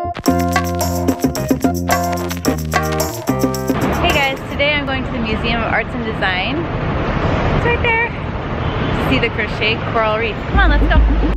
Hey guys, today I'm going to the Museum of Arts and Design. It's right there. To see the crochet coral reef. Come on, let's go.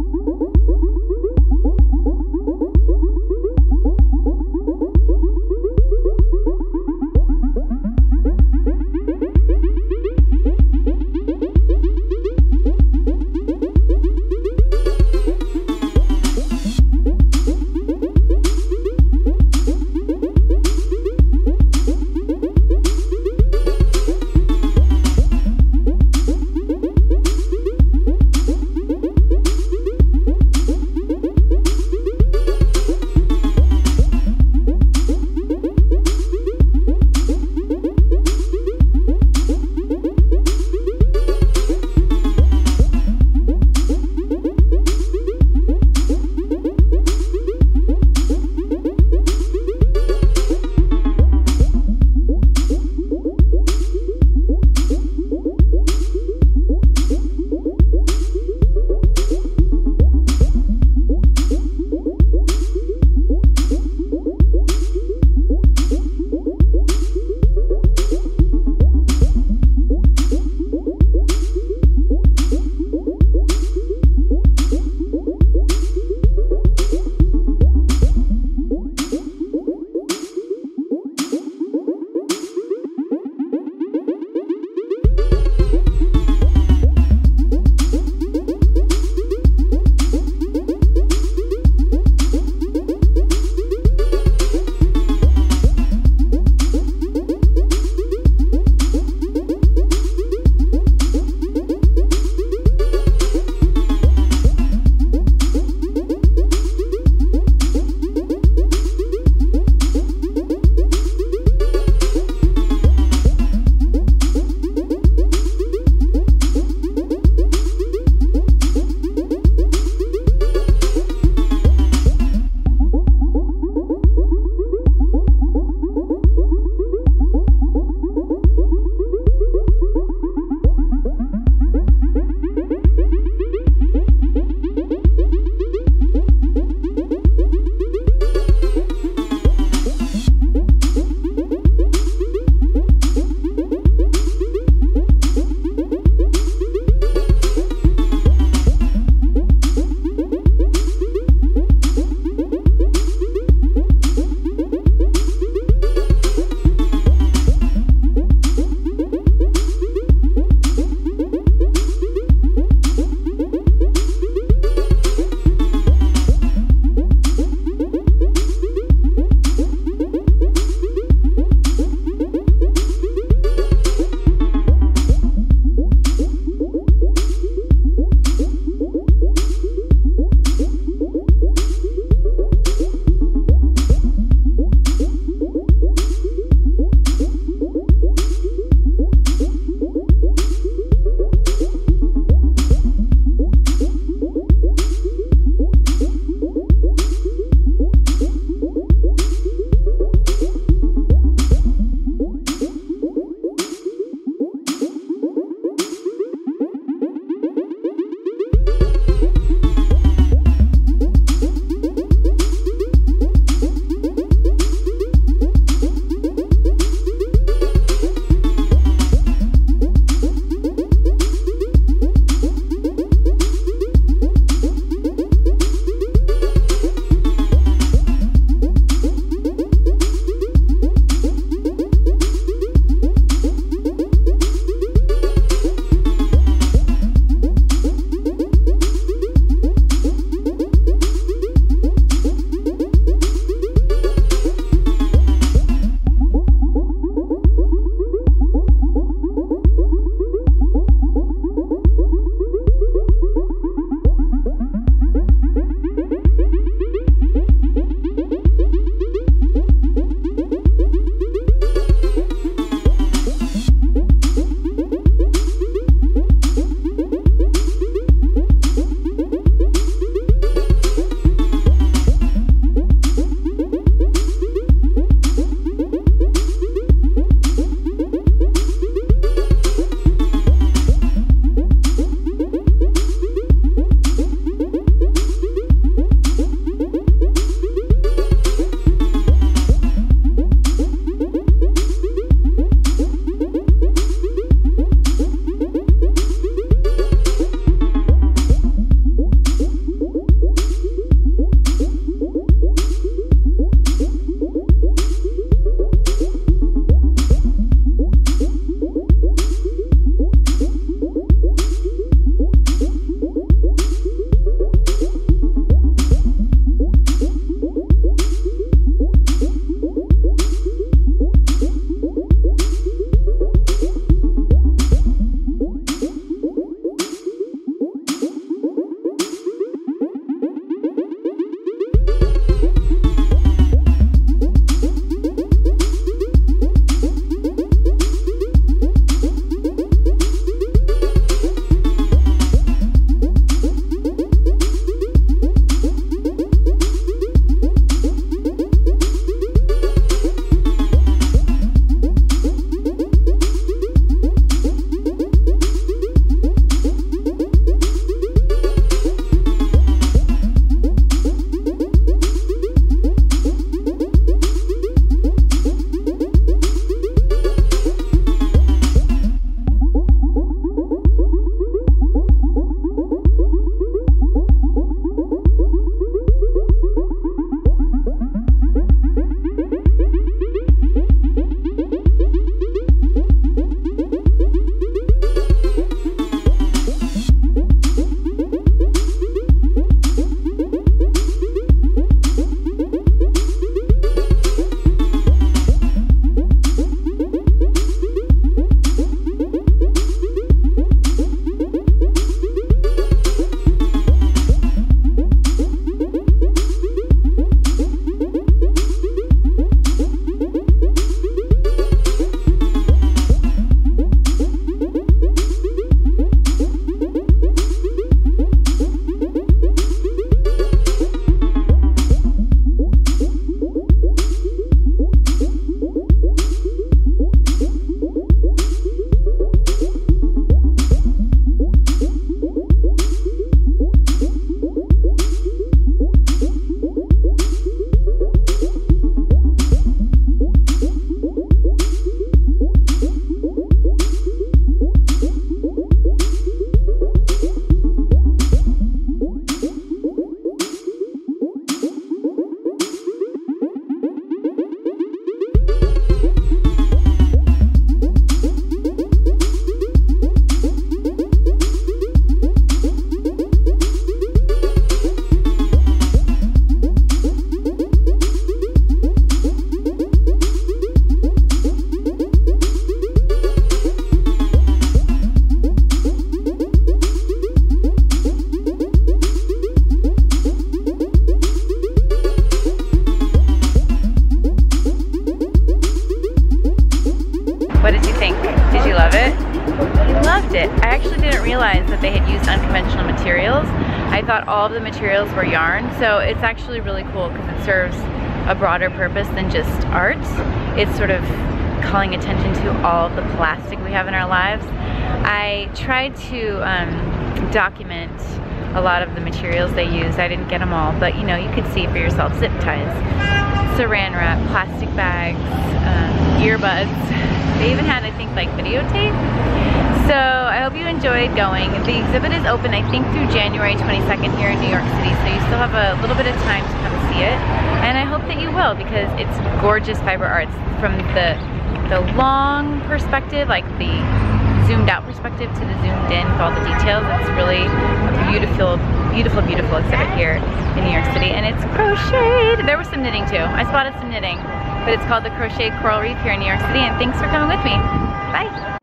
that they had used unconventional materials. I thought all of the materials were yarn, so it's actually really cool because it serves a broader purpose than just art. It's sort of calling attention to all of the plastic we have in our lives. I tried to document a lot of the materials they used. I didn't get them all, but you know, you could see for yourself. Zip ties, saran wrap, plastic bags, earbuds. They even had, I think, like videotape. So I hope you enjoyed going. The exhibit is open, I think, through January 22nd here in New York City, so you still have a little bit of time to come see it. And I hope that you will, because it's gorgeous fiber arts from the long perspective, like the zoomed out perspective, to the zoomed in with all the details. It's really a beautiful, beautiful, beautiful exhibit here in New York City, and it's crocheted. There was some knitting too. I spotted some knitting, but it's called the Crochet Coral Reef here in New York City, and thanks for coming with me. Bye.